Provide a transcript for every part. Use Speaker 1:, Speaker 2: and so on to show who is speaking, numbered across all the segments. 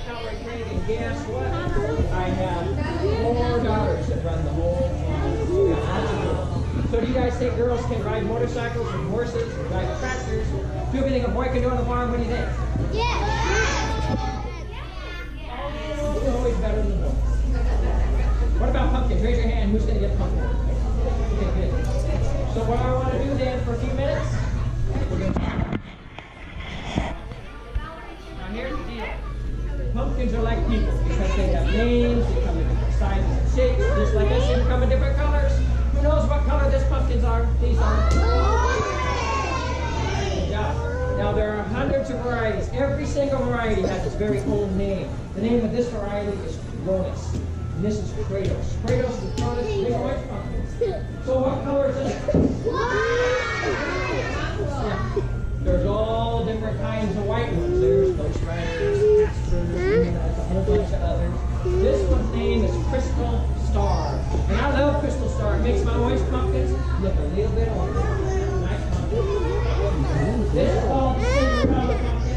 Speaker 1: Cowboy Craig, and guess what? I have 4 daughters that run the whole farm. Yeah, lots of girls. So do you guys think girls can ride motorcycles and horses and drive tractors? Do everything a boy can do on the farm? What do you think? It's always better than the boys. What about pumpkins? Raise your hand. Who's going to get pumpkin? Okay, good. So what I want to do then for a few minutes, we're going to... Now here's the deal. Pumpkins are like people because they have names, they come in different sizes and shapes, just like this, they come in different colors. Who knows what color these pumpkins are? These are. Yeah. Now there are hundreds of varieties. Every single variety has its very own name. The name of this variety is Cronus. And this is Kratos. Kratos and Cronus, big orange pumpkins. So what color is this? Yeah. There's all different kinds of white ones. There's Ghost Riders, Astros, and a whole bunch of others. This one's name is Crystal Star. And I love Crystal Star. It makes my orange pumpkins look a little bit orange. Nice pumpkin. This is called Cinderella pumpkin.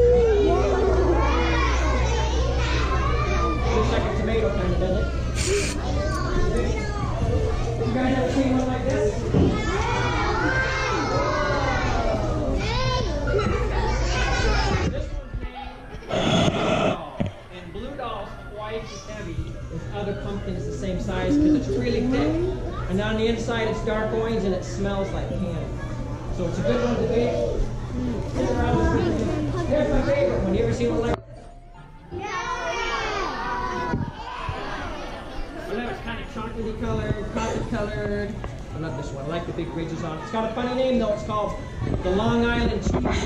Speaker 1: Looks like a tomato kind of, doesn't it? You guys ever seen one like this? And Blue Doll's twice as heavy as other pumpkins the same size because it's really thick. And on the inside it's dark orange and it smells like candy. So it's a good one to bake. Here's my favorite one. You ever seen one like that? Well, that was kind of chocolatey colored, coffee colored. I love this one. I like the big ridges on it. It's got a funny name though. It's called the Long Island Cheese.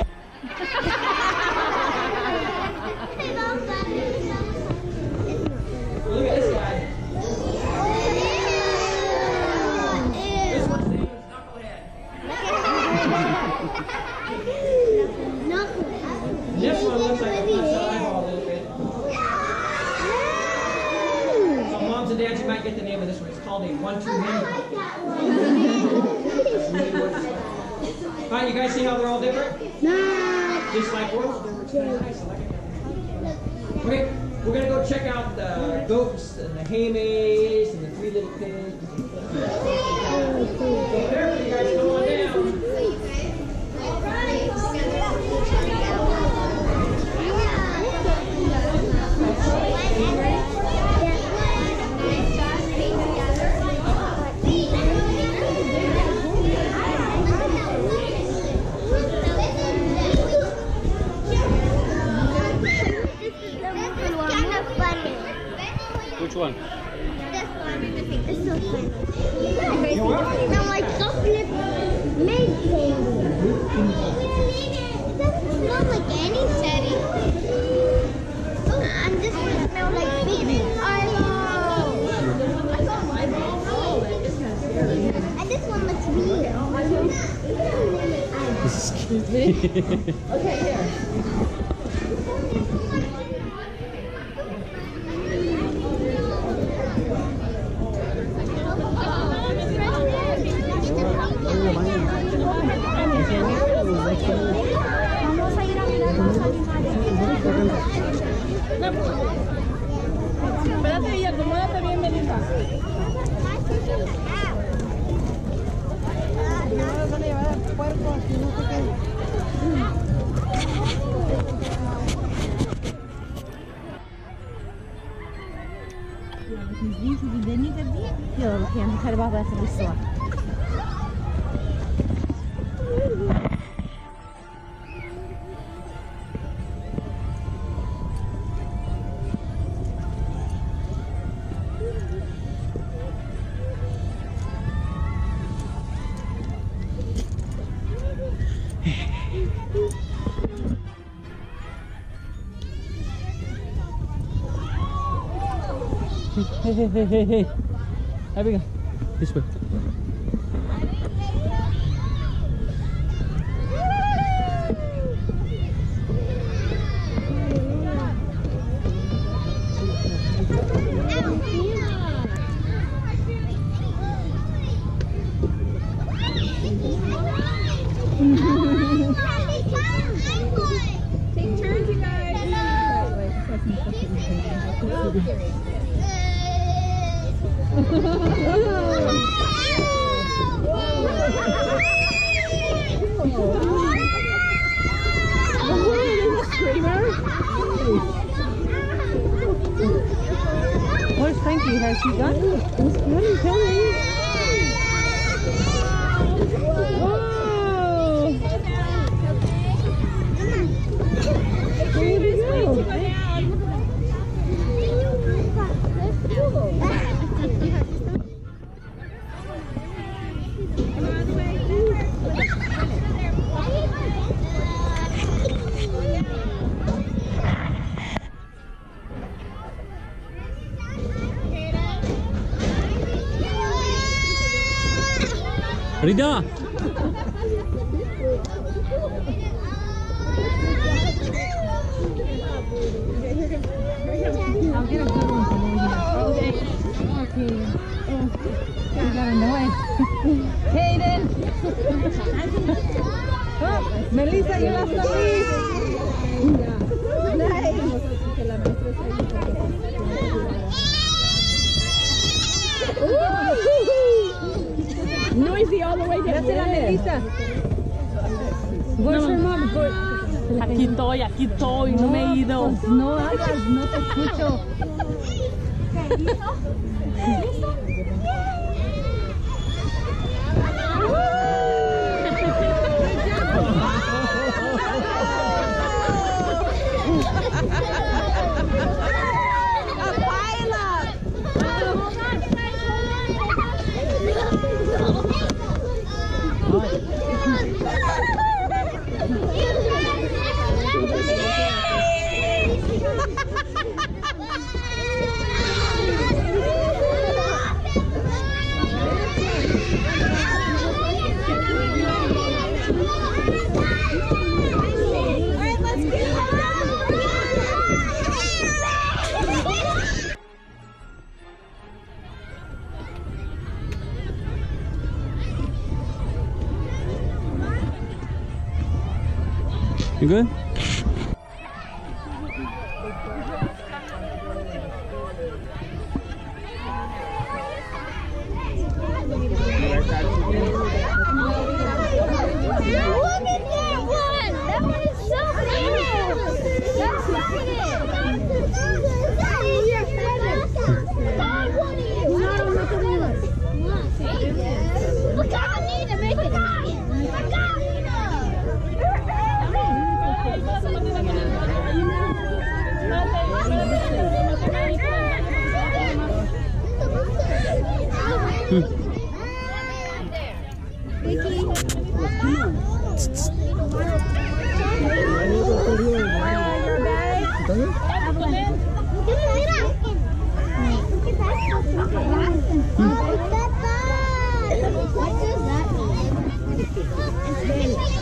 Speaker 1: Look at this guy. This one's name is Knucklehead. This one looks like a busted eyeball a little bit. So moms and dads, you might get the name of this one. It's called a 1-2 mini. Fine, you guys see how they're all different? No. Just like words, it's kind of nice. I like it. Okay. We're going to go check out the goats and the hay maze and the 3 little pigs. So there, you guys come on down.
Speaker 2: Which one?
Speaker 3: This one. It's so funny. I'm like so amazing. It doesn't smell like any teddy. And this one smells like baby eyeballs. And this one looks weird.
Speaker 2: Excuse me.
Speaker 4: Okay, here.
Speaker 3: Vamos a ir a mirar los animales.
Speaker 4: Espérate y acomódate bien, Melissa. No nos van a llevar al puerco, así no sé qué.
Speaker 3: يلا يعني خلي بابا ياخذ الصور.
Speaker 2: Hey. Abigail, this way.
Speaker 4: Take turns, you guys. Where's Frankie? Has she gone? It's coming, coming. Whoa! Where did it go?
Speaker 2: Rida!
Speaker 4: I'll get a good one for Louie. Okay. Okay. Oh, you got annoyed. Hayden! Oh, Melissa, you lost the lead! Noisy all the way down there. Melissa. Voice for mom.
Speaker 5: Aquí estoy, no me he ido.
Speaker 4: No hablas, no te escucho.
Speaker 2: You good?
Speaker 3: Look at that one! That one is so big! That's look how I need to make it. What does that mean?